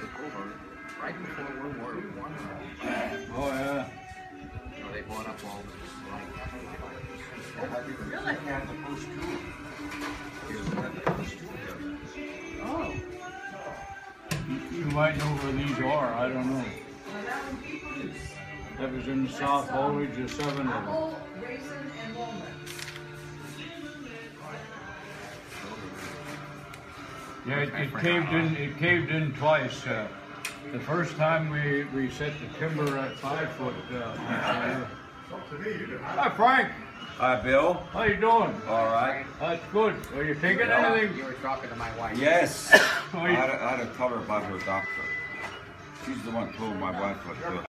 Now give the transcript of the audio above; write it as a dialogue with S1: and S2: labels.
S1: took over right before World War I.
S2: Oh yeah.
S1: You know, they bought up all the land.
S3: Really?
S1: Had the first two. He was one of the first two.
S3: Oh.
S2: You might know where these are. I don't know. That was in the South Haulage of 7 of them.
S3: Apple, raisin, and walnut.
S2: Yeah, it caved in twice. The first time we set the timber at 5 foot. Hi Frank.
S4: Hi Bill.
S2: How you doing?
S4: All right.
S2: That's good. Are you taking anything?
S1: You were talking to my wife.
S4: Yes. I had to tell her about her doctor. She's the one who told my wife what to do.